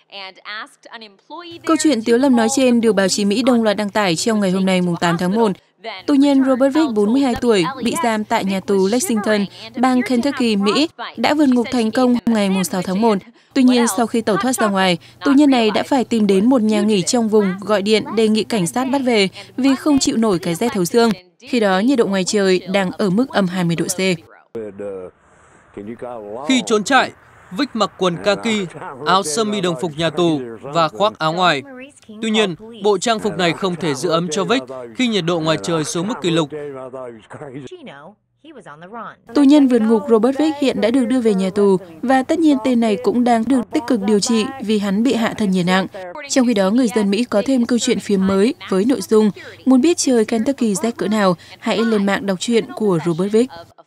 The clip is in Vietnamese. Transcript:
Câu chuyện Tiếu Lâm nói trên được báo chí Mỹ đồng loạt đăng tải trong ngày hôm nay, mùng 8 tháng 1. Tù nhân Robert Vick, 42 tuổi, bị giam tại nhà tù Lexington, bang Kentucky, Mỹ, đã vượt ngục thành công ngày mùng 6 tháng 1. Tuy nhiên, sau khi tẩu thoát ra ngoài, tù nhân này đã phải tìm đến một nhà nghỉ trong vùng gọi điện đề nghị cảnh sát bắt về vì không chịu nổi cái rét thấu xương. Khi đó, nhiệt độ ngoài trời đang ở mức âm 20 độ C. Khi trốn trại, Vick mặc quần kaki, áo sơ mi đồng phục nhà tù và khoác áo ngoài. Tuy nhiên, bộ trang phục này không thể giữ ấm cho Vick khi nhiệt độ ngoài trời xuống mức kỷ lục. Tù nhân vượt ngục Robert Vick hiện đã được đưa về nhà tù và tất nhiên tên này cũng đang được tích cực điều trị vì hắn bị hạ thân nhiệt nặng. Trong khi đó, người dân Mỹ có thêm câu chuyện phim mới với nội dung: muốn biết trời Kentucky rét cỡ nào, hãy lên mạng đọc truyện của Robert Vick.